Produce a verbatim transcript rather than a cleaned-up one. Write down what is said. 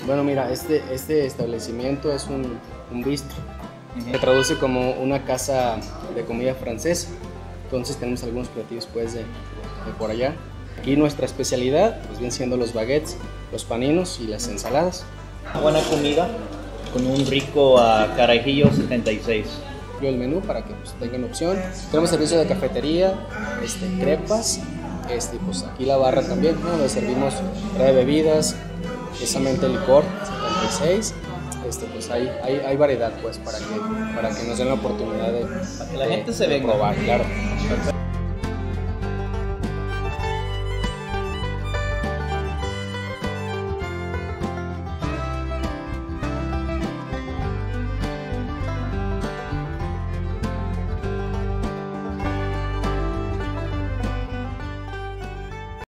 Bueno, mira, este, este establecimiento es un, un bistro. Uh-huh. Se traduce como una casa de comida francesa. Entonces tenemos algunos platillos pues de, de por allá. Aquí nuestra especialidad pues vienen siendo los baguettes, los paninos y las ensaladas. Una buena comida con un rico uh, carajillo setenta y seis. El menú para que pues, tengan opción. Tenemos servicio de cafetería, este, crepas, este, pues aquí la barra también, ¿no? Donde servimos trae bebidas, precisamente licor setenta y seis. Este, pues hay, hay, hay variedad pues para que, para que nos den la oportunidad de, para que la de, gente se de venga. probar, claro. Perfecto.